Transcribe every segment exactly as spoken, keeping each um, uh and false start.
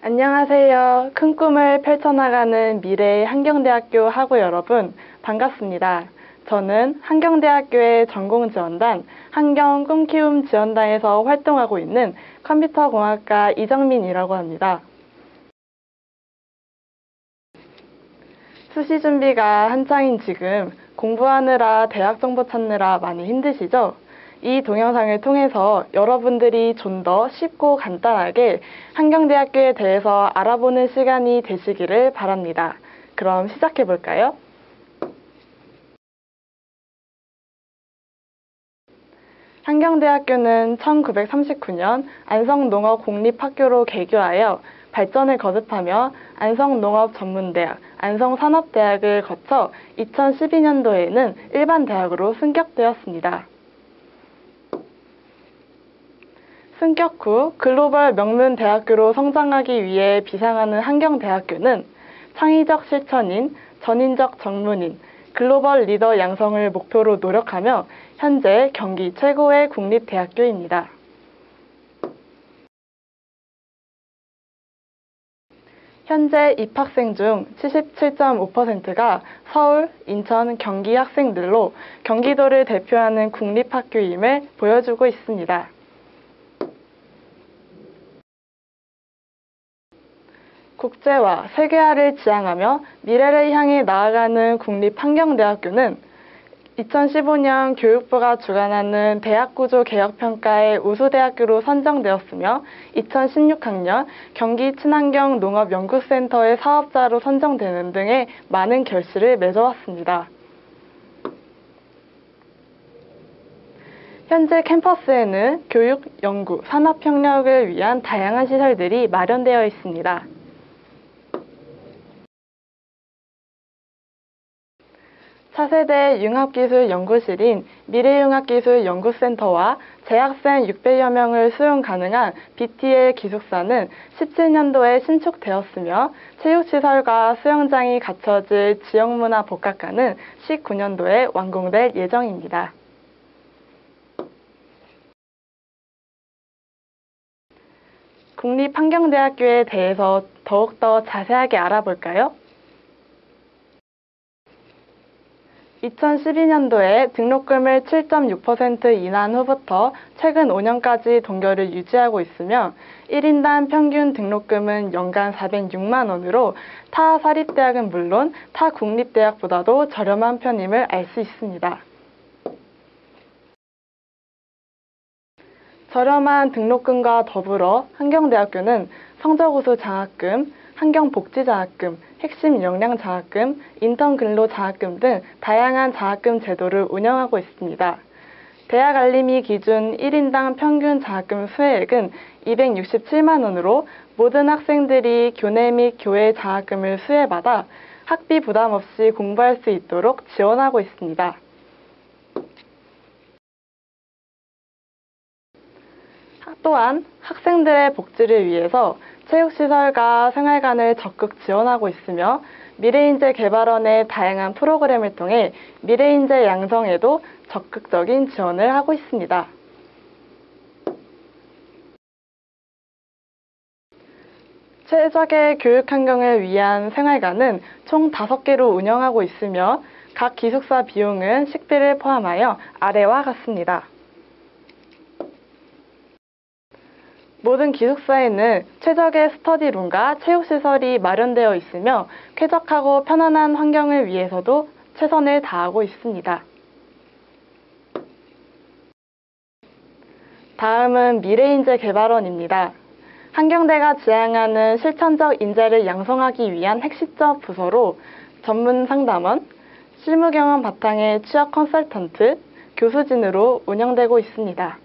안녕하세요. 큰 꿈을 펼쳐나가는 미래의 한경대학교 학우 여러분, 반갑습니다. 저는 한경대학교의 전공지원단 한경 꿈키움 지원단에서 활동하고 있는 컴퓨터공학과 이정민이라고 합니다. 수시 준비가 한창인 지금 공부하느라 대학 정보 찾느라 많이 힘드시죠? 이 동영상을 통해서 여러분들이 좀 더 쉽고 간단하게 한경대학교에 대해서 알아보는 시간이 되시기를 바랍니다. 그럼 시작해 볼까요? 한경대학교는 천구백삼십구 년 안성농업공립학교로 개교하여 발전을 거듭하며 안성농업전문대학, 안성산업대학을 거쳐 이천십이 년도에는 일반대학으로 승격되었습니다. 승격 후 글로벌 명문 대학교로 성장하기 위해 비상하는 한경대학교는 창의적 실천인, 전인적 전문인, 글로벌 리더 양성을 목표로 노력하며 현재 경기 최고의 국립대학교입니다. 현재 입학생 중 칠십칠 점 오 퍼센트가 서울, 인천, 경기 학생들로 경기도를 대표하는 국립학교임을 보여주고 있습니다. 국제화, 세계화를 지향하며 미래를 향해 나아가는 국립한경대학교는 이천십오 년 교육부가 주관하는 대학구조 개혁평가의 우수대학교로 선정되었으며 이천십육 학년 경기 친환경 농업연구센터의 사업자로 선정되는 등의 많은 결실을 맺어왔습니다. 현재 캠퍼스에는 교육, 연구, 산업 협력을 위한 다양한 시설들이 마련되어 있습니다. 차세대 융합기술연구실인 미래융합기술연구센터와 재학생 육백여 명을 수용 가능한 비티엘 기숙사는 십칠 년도에 신축되었으며 체육시설과 수영장이 갖춰질 지역문화복합관은 십구 년도에 완공될 예정입니다. 국립한경대학교에 대해서 더욱더 자세하게 알아볼까요? 이천십이 년도에 등록금을 칠 점 육 퍼센트 인하한 후부터 최근 오 년까지 동결을 유지하고 있으며 일 인당 평균 등록금은 연간 사백육만 원으로 타 사립대학은 물론 타 국립대학보다도 저렴한 편임을 알 수 있습니다. 저렴한 등록금과 더불어 한경대학교는 성적우수 장학금, 한경복지장학금, 핵심 역량장학금, 인턴 근로장학금 등 다양한 장학금 제도를 운영하고 있습니다. 대학 알림이 기준 일 인당 평균 장학금 수혜액은 이백육십칠만 원으로 모든 학생들이 교내 및 교회 장학금을 수혜받아 학비 부담 없이 공부할 수 있도록 지원하고 있습니다. 또한 학생들의 복지를 위해서 체육시설과 생활관을 적극 지원하고 있으며 미래인재 개발원의 다양한 프로그램을 통해 미래인재 양성에도 적극적인 지원을 하고 있습니다. 최적의 교육 환경을 위한 생활관은 총 다섯 개로 운영하고 있으며 각 기숙사 비용은 식비를 포함하여 아래와 같습니다. 모든 기숙사에는 최적의 스터디룸과 체육시설이 마련되어 있으며 쾌적하고 편안한 환경을 위해서도 최선을 다하고 있습니다. 다음은 미래인재 개발원입니다. 한경대가 지향하는 실천적 인재를 양성하기 위한 핵심적 부서로 전문 상담원, 실무 경험 바탕의 취업 컨설턴트, 교수진으로 운영되고 있습니다.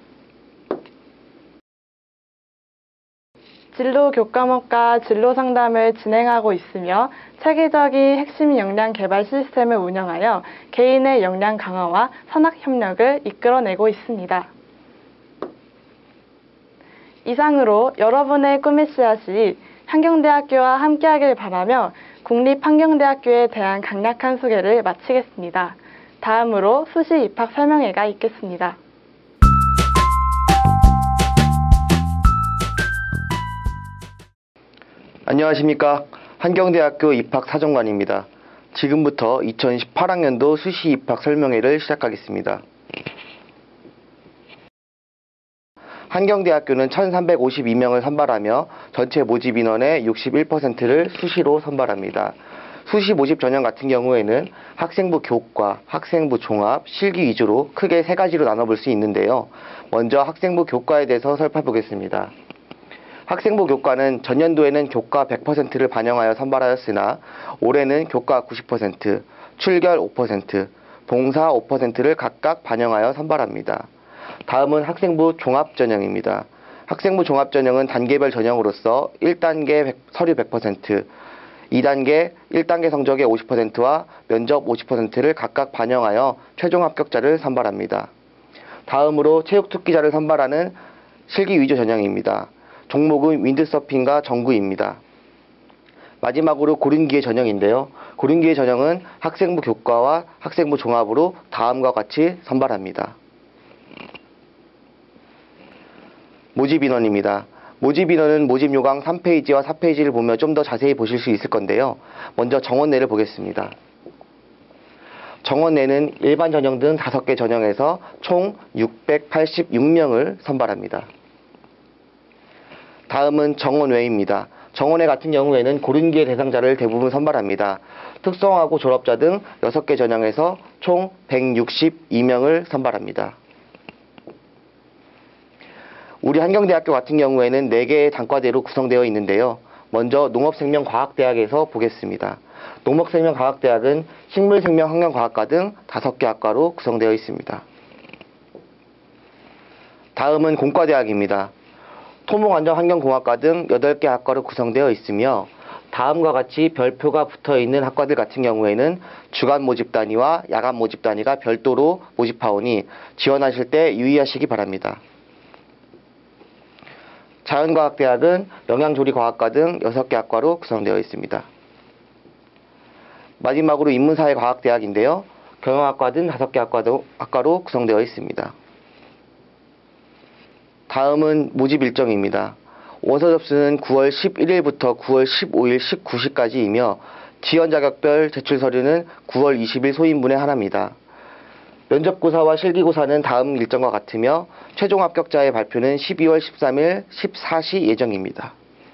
진로 교과목과 진로 상담을 진행하고 있으며 체계적인 핵심 역량 개발 시스템을 운영하여 개인의 역량 강화와 산학 협력을 이끌어내고 있습니다. 이상으로 여러분의 꿈의 씨앗이 한경대학교와 함께하길 바라며 국립한경대학교에 대한 간략한 소개를 마치겠습니다. 다음으로 수시 입학 설명회가 있겠습니다. 안녕하십니까. 한경대학교 입학사정관입니다. 지금부터 이천십팔 학년도 수시 입학 설명회를 시작하겠습니다. 한경대학교는 천삼백오십이 명을 선발하며 전체 모집 인원의 육십일 퍼센트를 수시로 선발합니다. 수시 모집 전형 같은 경우에는 학생부 교과, 학생부 종합, 실기 위주로 크게 세 가지로 나눠볼 수 있는데요. 먼저 학생부 교과에 대해서 살펴보겠습니다. 학생부 교과는 전년도에는 교과 백 퍼센트를 반영하여 선발하였으나 올해는 교과 구십 퍼센트, 출결 오 퍼센트, 봉사 오 퍼센트를 각각 반영하여 선발합니다. 다음은 학생부 종합전형입니다. 학생부 종합전형은 단계별 전형으로서 일 단계 서류 백 퍼센트, 이 단계 일 단계 성적의 오십 퍼센트와 면접 오십 퍼센트를 각각 반영하여 최종 합격자를 선발합니다. 다음으로 체육특기자를 선발하는 실기 위주 전형입니다. 종목은 윈드서핑과 정구입니다. 마지막으로 고른기회 전형인데요. 고른기회 전형은 학생부 교과와 학생부 종합으로 다음과 같이 선발합니다. 모집 인원입니다. 모집 인원은 모집 요강 삼 페이지와 사 페이지를 보면 좀 더 자세히 보실 수 있을 건데요. 먼저 정원내를 보겠습니다. 정원내는 일반 전형 등 다섯 개 전형에서 총 육백팔십육 명을 선발합니다. 다음은 정원외입니다. 정원외 같은 경우에는 고른기회 대상자를 대부분 선발합니다. 특성화고 졸업자 등 여섯 개 전형에서 총 백육십이 명을 선발합니다. 우리 한경대학교 같은 경우에는 네 개의 단과대로 구성되어 있는데요. 먼저 농업생명과학대학에서 보겠습니다. 농업생명과학대학은 식물생명환경과학과 등 다섯 개 학과로 구성되어 있습니다. 다음은 공과대학입니다. 토목안전환경공학과 등 여덟 개 학과로 구성되어 있으며 다음과 같이 별표가 붙어있는 학과들 같은 경우에는 주간 모집 단위와 야간 모집 단위가 별도로 모집하오니 지원하실 때 유의하시기 바랍니다. 자연과학대학은 영양조리과학과 등 여섯 개 학과로 구성되어 있습니다. 마지막으로 인문사회과학대학인데요. 경영학과 등 다섯 개 학과도, 학과로 구성되어 있습니다. 다음은 모집 일정입니다. 원서 접수는 구월 십일일부터 구월 십오일 십구 시까지이며 지원 자격별 제출 서류는 구월 이십일 소인분에 하나입니다. 면접고사와 실기고사는 다음 일정과 같으며 최종 합격자의 발표는 십이월 십삼일 십사 시 예정입니다.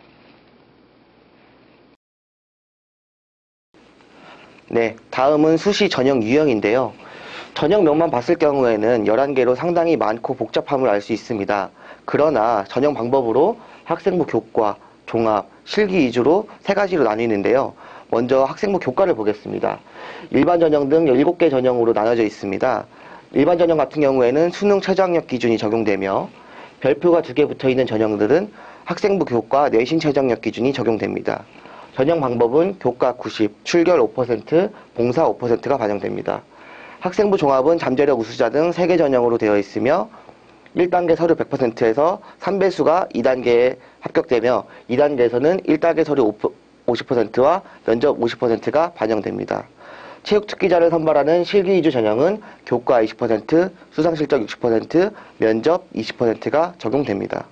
네, 다음은 수시 전형 유형인데요. 전형명만 봤을 경우에는 열한 개로 상당히 많고 복잡함을 알 수 있습니다. 그러나 전형 방법으로 학생부 교과, 종합, 실기 위주로 세 가지로 나뉘는데요. 먼저 학생부 교과를 보겠습니다. 일반 전형 등 일곱 개 전형으로 나눠져 있습니다. 일반 전형 같은 경우에는 수능 최저학력 기준이 적용되며 별표가 두 개 붙어있는 전형들은 학생부 교과 내신 최저학력 기준이 적용됩니다. 전형 방법은 교과 구십, 출결 오 퍼센트, 봉사 오 퍼센트가 반영됩니다. 학생부 종합은 잠재력 우수자 등 세 개 전형으로 되어 있으며 일 단계 서류 백 퍼센트에서 삼 배수가 이 단계에 합격되며 이 단계에서는 일 단계 서류 오십 퍼센트와 면접 오십 퍼센트가 반영됩니다. 체육특기자를 선발하는 실기 위주 전형은 교과 이십 퍼센트, 수상실적 육십 퍼센트, 면접 이십 퍼센트가 적용됩니다.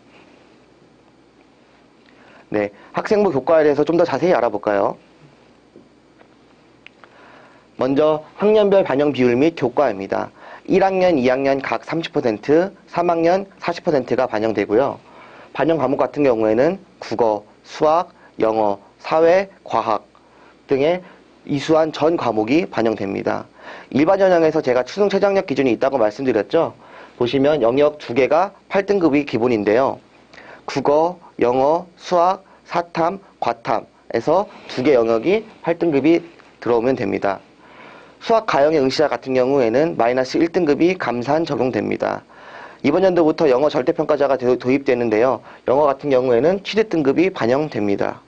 네, 학생부 교과에 대해서 좀 더 자세히 알아볼까요? 먼저 학년별 반영 비율 및 교과입니다. 일 학년, 이 학년 각 삼십 퍼센트, 삼 학년 사십 퍼센트가 반영되고요. 반영 과목 같은 경우에는 국어, 수학, 영어, 사회, 과학 등의 이수한 전 과목이 반영됩니다. 일반 전형에서 제가 수능 최저학력 기준이 있다고 말씀드렸죠. 보시면 영역 두 개가 팔 등급이 기본인데요. 국어, 영어, 수학, 사탐, 과탐에서 두 개 영역이 팔 등급이 들어오면 됩니다. 수학 가형의 응시자 같은 경우에는 마이너스 일 등급이 감산 적용됩니다. 이번 연도부터 영어 절대평가자가 도입되는데요. 영어 같은 경우에는 취득 등급이 반영됩니다.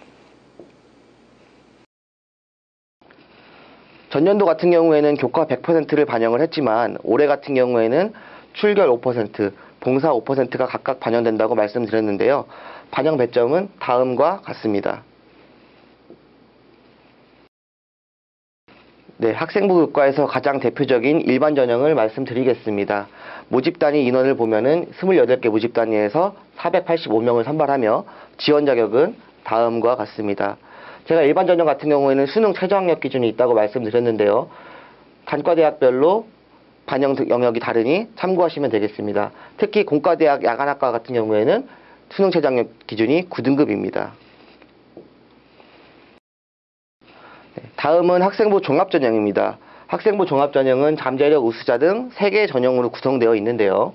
전년도 같은 경우에는 교과 백 퍼센트를 반영을 했지만 올해 같은 경우에는 출결 오 퍼센트, 봉사 오 퍼센트가 각각 반영된다고 말씀드렸는데요. 반영 배점은 다음과 같습니다. 네, 학생부 교과에서 가장 대표적인 일반 전형을 말씀드리겠습니다. 모집 단위 인원을 보면은 이십팔 개 모집 단위에서 사백팔십오 명을 선발하며 지원 자격은 다음과 같습니다. 제가 일반 전형 같은 경우에는 수능 최저학력 기준이 있다고 말씀드렸는데요. 단과대학별로 반영 영역이 다르니 참고하시면 되겠습니다. 특히 공과대학 야간학과 같은 경우에는 수능 최저학력 기준이 구 등급입니다. 다음은 학생부 종합전형입니다. 학생부 종합전형은 잠재력 우수자 등 세 개 전형으로 구성되어 있는데요.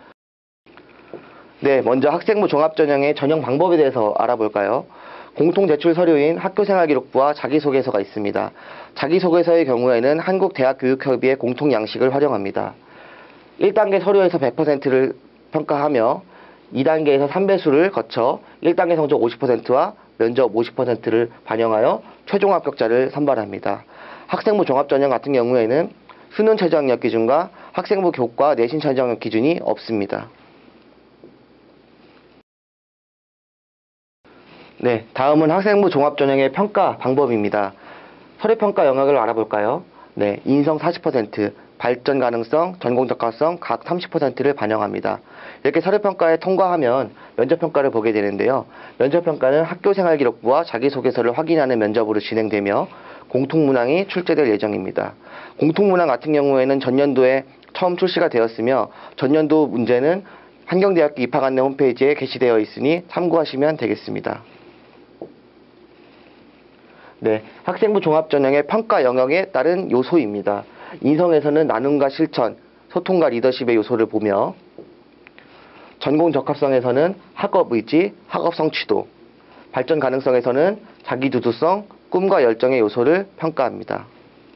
네, 먼저 학생부 종합전형의 전형 방법에 대해서 알아볼까요? 공통 제출 서류인 학교생활기록부와 자기소개서가 있습니다. 자기소개서의 경우에는 한국대학교육협의회 공통 양식을 활용합니다. 일 단계 서류에서 백 퍼센트를 평가하며 이 단계에서 삼 배수를 거쳐 일 단계 성적 오십 퍼센트와 면접 오십 퍼센트를 반영하여 최종 합격자를 선발합니다. 학생부 종합전형 같은 경우에는 수능 최저학력 기준과 학생부 교과 내신 최저학력 기준이 없습니다. 네, 다음은 학생부 종합전형의 평가 방법입니다. 서류평가 영역을 알아볼까요? 네, 인성 사십 퍼센트, 발전 가능성, 전공 적합성 각 삼십 퍼센트를 반영합니다. 이렇게 서류평가에 통과하면 면접평가를 보게 되는데요. 면접평가는 학교생활기록부와 자기소개서를 확인하는 면접으로 진행되며 공통문항이 출제될 예정입니다. 공통문항 같은 경우에는 전년도에 처음 출시가 되었으며 전년도 문제는 한경대학교 입학 안내 홈페이지에 게시되어 있으니 참고하시면 되겠습니다. 네, 학생부 종합전형의 평가 영역에 따른 요소입니다. 인성에서는 나눔과 실천, 소통과 리더십의 요소를 보며 전공 적합성에서는 학업 의지, 학업 성취도, 발전 가능성에서는 자기 주도성, 꿈과 열정의 요소를 평가합니다.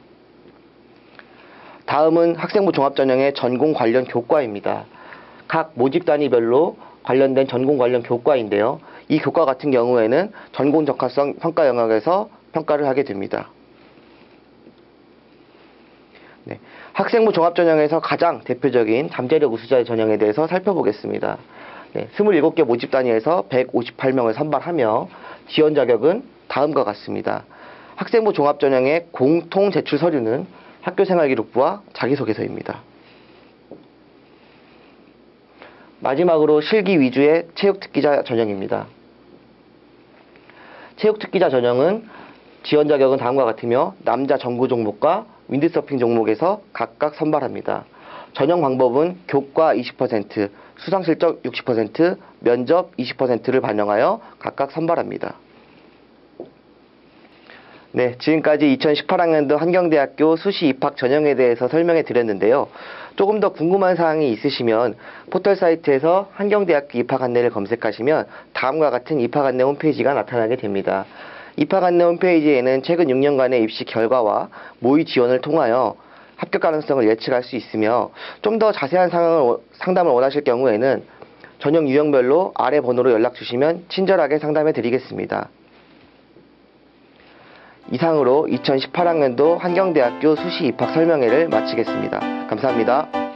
다음은 학생부 종합전형의 전공 관련 교과입니다. 각 모집 단위별로 관련된 전공 관련 교과인데요. 이 교과 같은 경우에는 전공 적합성 평가 영역에서 평가를 하게 됩니다. 네, 학생부 종합전형에서 가장 대표적인 잠재력 우수자의 전형에 대해서 살펴보겠습니다. 네, 이십칠 개 모집 단위에서 백오십팔 명을 선발하며 지원 자격은 다음과 같습니다. 학생부 종합전형의 공통 제출 서류는 학교생활기록부와 자기소개서입니다. 마지막으로 실기 위주의 체육특기자 전형입니다. 체육특기자 전형은 지원 자격은 다음과 같으며 남자 정구 종목과 윈드서핑 종목에서 각각 선발합니다. 전형 방법은 교과 이십 퍼센트, 수상실적 육십 퍼센트, 면접 이십 퍼센트를 반영하여 각각 선발합니다. 네, 지금까지 이천십팔 학년도 한경대학교 수시 입학 전형에 대해서 설명해 드렸는데요. 조금 더 궁금한 사항이 있으시면 포털 사이트에서 한경대학교 입학 안내를 검색하시면 다음과 같은 입학 안내 홈페이지가 나타나게 됩니다. 입학 안내 홈페이지에는 최근 육 년간의 입시 결과와 모의 지원을 통하여 합격 가능성을 예측할 수 있으며 좀 더 자세한 상황을, 상담을 원하실 경우에는 전형 유형별로 아래 번호로 연락 주시면 친절하게 상담해 드리겠습니다. 이상으로 이천십팔 학년도 한경대학교 수시 입학 설명회를 마치겠습니다. 감사합니다.